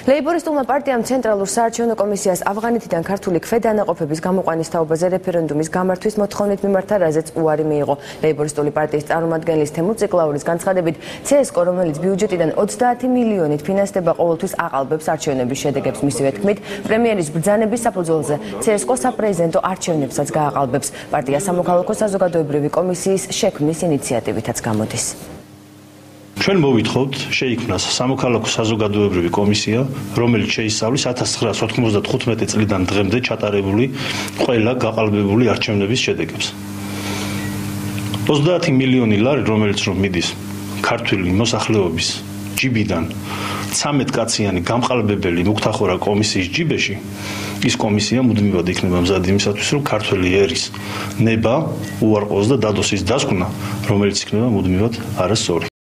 ლეიბორისტულმა პარტიამ ცენტრალურ საარჩევნო კომისიას ავღანეთიდან ქართული ქვედანაყოფების გამოყვანის თაობაზე რეფერენდუმის გამართვის მოთხოვნით მიმართა, რაზეც უარი მიიღო. ლეიბორისტული პარტიის წარმომადგენლის თემურ ციკლაურის განცხადებით, CSKO, რომელიც ბიუჯეტიდან 30 მილიონით ფინანსდება, ყოველთვის აყალბებს არჩევნების შედეგებს. მისივე თქმით, პრემიერის ბრძანების საფუძველზე CSKO საპრეზიდენტო არჩევნებსაც გააყალბებს. პარტია სამოქალაქო საზოგადოებრივი კომისიის შექმნის ინიციატივითაც გამოდის. ჩვენ მოვითხოვთ შეიქმნას სამოქალაქო საზოგადოებრივი კომისია, რომელიც შეისწავლის 1995 წლიდან დღემდე ჩატარებული ყველა გაყალბებული არჩევნების შედეგებს. 30 მილიონი ლარი, რომელიც რომ მიდის ქართული მოსახლეობის ჯიბიდან 13 კაციანი გამყალბებელი მუქთახორა კომისიის ჯიბეში, ის კომისია მუდმივად იქნება მზად იმისათვის, რომ ქართველი ერის ნება, უარყოს და დადოს ის დასკვნა, რომელიც იქნება მუდმივად არასწორი.